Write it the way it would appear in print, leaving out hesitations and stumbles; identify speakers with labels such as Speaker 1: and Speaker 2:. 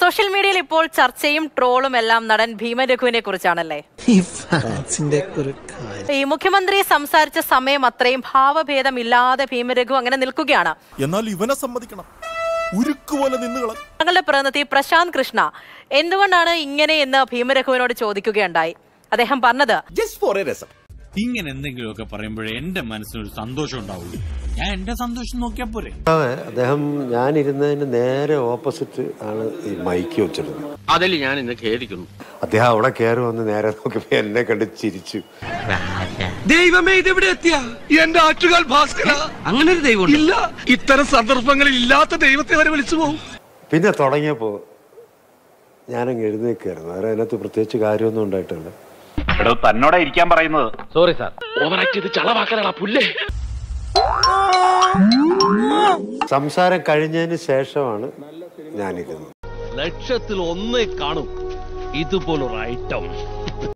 Speaker 1: Social മീഡിയയിൽ ഇപ്പോൾ ചർച്ചയും ട്രോളും എല്ലാം നടൻ ഭീമൻ രഘുവിനെ കുറിച്ചാണല്ലേ? ഈ മുഖ്യമന്ത്രി സംസാരിച്ച സമയം അത്രയും ഭാവഭേദമില്ലാതെ ഭീമൻ രഘു അങ്ങനെ നിൽക്കുകയാണ്.
Speaker 2: എന്നാൽ ഇവനെ സമ്മതിക്കണം,
Speaker 1: ഞങ്ങളുടെ പ്രതിനിധി പ്രശാന്ത് കൃഷ്ണ എന്തുകൊണ്ടാണ് ഇങ്ങനെ എന്ന് ഭീമൻ രഘുവിനോട് ചോദിക്കുകയുണ്ടായി. അദ്ദേഹം പറഞ്ഞത്,
Speaker 3: ഇങ്ങനെ എന്തെങ്കിലുമൊക്കെ പറയുമ്പോഴേ എന്റെ മനസ്സിനൊരു സന്തോഷം ഉണ്ടാവുള്ളൂ. ഞാൻ എന്റെ സന്തോഷം നോക്കിയാ പോരെ.
Speaker 4: അദ്ദേഹം ഞാനിരുന്നതിന് നേരെ ഓപ്പോസിറ്റ് ആണ് ഈ മൈക്ക് വെച്ചിരുന്നത്.
Speaker 5: അതിൽ ഞാൻ ഇന്ന് ഖേദിക്കുന്നു.
Speaker 4: അദ്ദേഹം അവിടെ കയറി വന്ന് നേരെ നോക്കിയപ്പോ എന്നെ കണ്ട് ചിരിച്ചു.
Speaker 5: ദൈവമേ, ഇതെവിടെ എത്തിയ എന്റെ ആറ്റുകാൽ ഭാസ്കര. അങ്ങനെ ഒരു ദൈവം ഇല്ല. ഇത്തരം സന്ദർഭങ്ങളിൽ ഇല്ലാത്ത ദൈവത്തെ വരെ വിളിച്ചു പോകും. പിന്നെ
Speaker 4: തുടങ്ങിയപ്പോ ഞാനങ്ങ് എഴുന്നേക്കായിരുന്നു. വേറെ അതിനകത്ത് പ്രത്യേകിച്ച് കാര്യമൊന്നും ഉണ്ടായിട്ടില്ല.
Speaker 6: തന്നോടെ ഇരിക്കാൻ പറയുന്നത്.
Speaker 5: സോറി സാർ, ഓവറാക്ട് ചെയ്ത് ചളവാക്കാനാ പുല്ലേ.
Speaker 4: സംസാരം കഴിഞ്ഞതിന് ശേഷമാണ് ഞാനിരുന്നത്.
Speaker 5: ലക്ഷത്തിൽ ഒന്നേ കാണും ഇതുപോലൊരു ഐറ്റം.